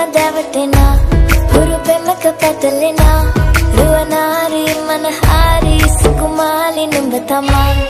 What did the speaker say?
දැවටෙනා හුරු පෙමක පැටලෙනා රුවනාරි මනහාරි සුකුමාලි නුඹ තමා